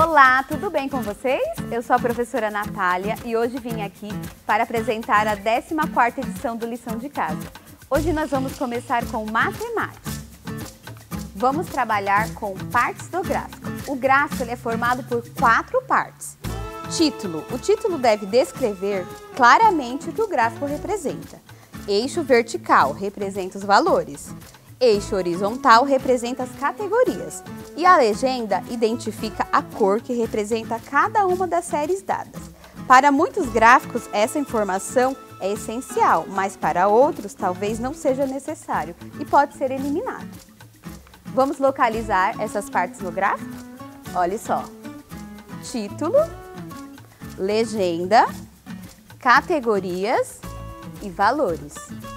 Olá, tudo bem com vocês? Eu sou a professora Natália e hoje vim aqui para apresentar a 14ª edição do Lição de Casa. Hoje nós vamos começar com matemática. Vamos trabalhar com partes do gráfico. O gráfico ele é formado por 4 partes. Título. O título deve descrever claramente o que o gráfico representa. Eixo vertical representa os valores. Eixo horizontal representa as categorias. E a legenda identifica a cor que representa cada uma das séries dadas. Para muitos gráficos, essa informação é essencial, mas para outros talvez não seja necessário e pode ser eliminado. Vamos localizar essas partes no gráfico? Olha só. Título, legenda, categorias e valores.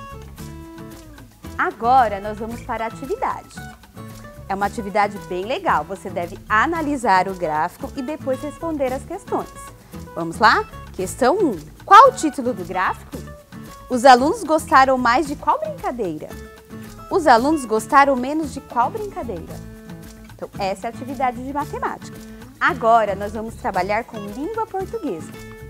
Agora nós vamos para a atividade. É uma atividade bem legal, você deve analisar o gráfico e depois responder as questões. Vamos lá? Questão 1. Qual o título do gráfico? Os alunos gostaram mais de qual brincadeira? Os alunos gostaram menos de qual brincadeira? Então, essa é a atividade de matemática. Agora nós vamos trabalhar com língua portuguesa.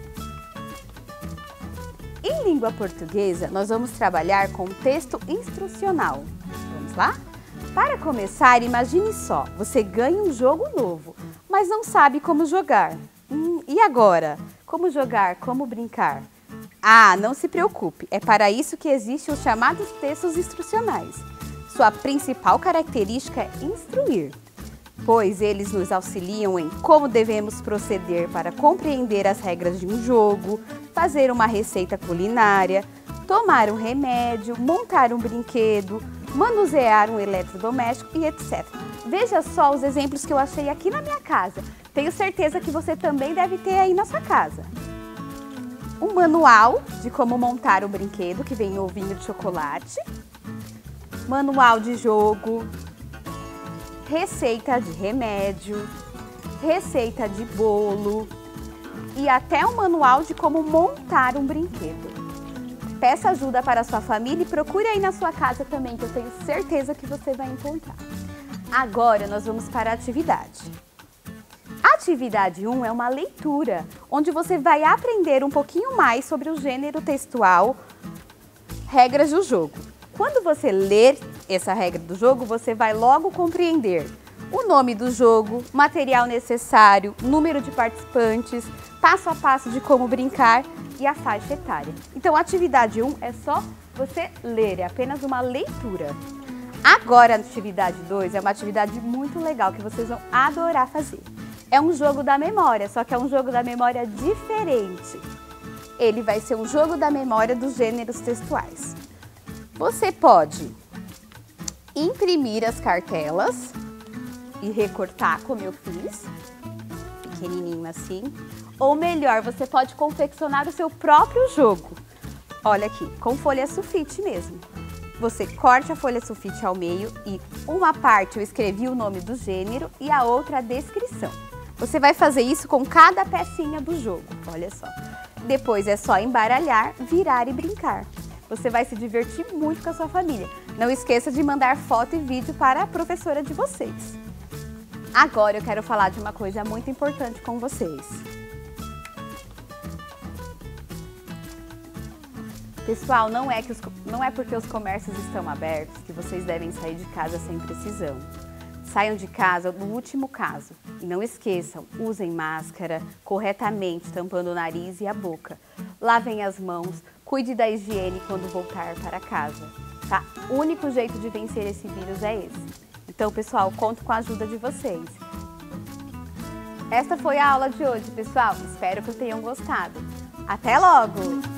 Em língua portuguesa, nós vamos trabalhar com texto instrucional. Vamos lá? Para começar, imagine só, você ganha um jogo novo, mas não sabe como jogar. E agora? Como jogar? Como brincar? Ah, não se preocupe, é para isso que existem os chamados textos instrucionais. Sua principal característica é instruir, pois eles nos auxiliam em como devemos proceder para compreender as regras de um jogo, fazer uma receita culinária, tomar um remédio, montar um brinquedo, manusear um eletrodoméstico e etc. Veja só os exemplos que eu achei aqui na minha casa. Tenho certeza que você também deve ter aí na sua casa. Um manual de como montar um brinquedo, que vem ovinho de chocolate. Manual de jogo. Receita de remédio. Receita de bolo. E até um manual de como montar um brinquedo. Peça ajuda para a sua família e procure aí na sua casa também, que eu tenho certeza que você vai encontrar. Agora nós vamos para a atividade. A atividade 1 é uma leitura, onde você vai aprender um pouquinho mais sobre o gênero textual, regras do jogo. Quando você ler essa regra do jogo, você vai logo compreender o nome do jogo, material necessário, número de participantes, passo a passo de como brincar e a faixa etária. Então, a atividade 1 é só você ler, é apenas uma leitura. Agora, a atividade 2 é uma atividade muito legal que vocês vão adorar fazer. É um jogo da memória, só que é um jogo da memória diferente. Ele vai ser um jogo da memória dos gêneros textuais. Você pode imprimir as cartelas e recortar, como eu fiz, pequenininho assim. Ou melhor, você pode confeccionar o seu próprio jogo. Olha aqui, com folha sulfite mesmo. Você corte a folha sulfite ao meio e uma parte eu escrevi o nome do gênero e a outra a descrição. Você vai fazer isso com cada pecinha do jogo, olha só. Depois é só embaralhar, virar e brincar. Você vai se divertir muito com a sua família. Não esqueça de mandar foto e vídeo para a professora de vocês. Agora eu quero falar de uma coisa muito importante com vocês. Pessoal, não é porque os comércios estão abertos que vocês devem sair de casa sem precisão. Saiam de casa no último caso. E não esqueçam, usem máscara corretamente, tampando o nariz e a boca. Lavem as mãos, cuide da higiene quando voltar para casa. Tá? O único jeito de vencer esse vírus é esse. Então, pessoal, conto com a ajuda de vocês. Esta foi a aula de hoje, pessoal. Espero que tenham gostado. Até logo!